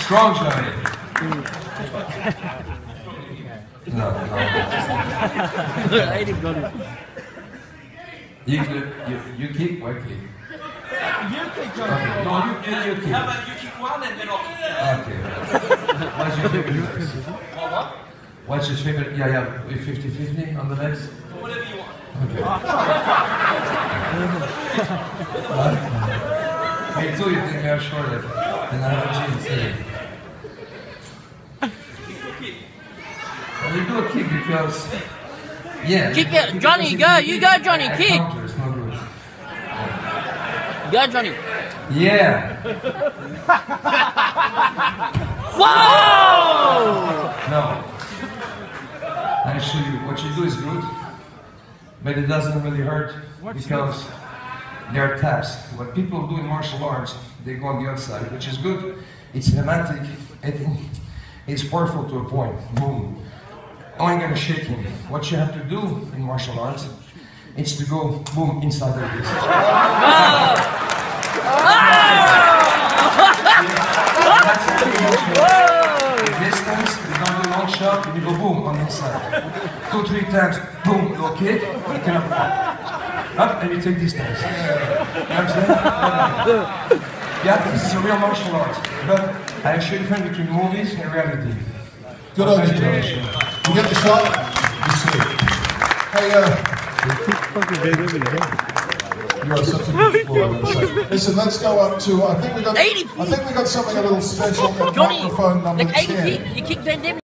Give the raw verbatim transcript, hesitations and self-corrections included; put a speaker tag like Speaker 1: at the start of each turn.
Speaker 1: Strong Johnny. No, no. You, you, you kick, I kick.
Speaker 2: You kick, Johnny.
Speaker 1: Okay. No, you, you, you kick.
Speaker 2: How about you kick one and then I'll kick the other?
Speaker 1: Okay. What's your favorite legs?
Speaker 2: What, what?
Speaker 1: What's your favorite? Yeah, yeah, fifty fifty on the legs?
Speaker 2: Whatever you want.
Speaker 1: Okay. Me too, you think I'm shorter than I have a jeans. Well, you do a kick because, yeah.
Speaker 3: Kick it, Johnny, go, you go, Johnny, kick.
Speaker 1: Counter, it's not good.
Speaker 3: Go, Johnny.
Speaker 1: Yeah.
Speaker 3: Whoa!
Speaker 1: No. Actually, what you do is good, but it doesn't really hurt because there are taps. What people do in martial arts, they go on the outside, which is good. It's romantic. It, it's powerful to a point. Boom. I ain't gonna shake him. What you have to do in martial arts, it's to go boom inside like this. The distance, you don't do long shot, and you go boom on the inside. Two, three times, boom, little kick, you can up, up, and you take distance. You understand? Yeah, this is a real martial art. But I show you the difference between movies and reality.
Speaker 4: Good on you, Johnny. You get the shot? You see. Hey, uh... You are such a good sport. Listen, let's go up to, I think we got, I think we got something a little special at
Speaker 3: Johnny,
Speaker 4: microphone number
Speaker 3: like eighty
Speaker 4: ten.
Speaker 3: feet, you kick Van Damme.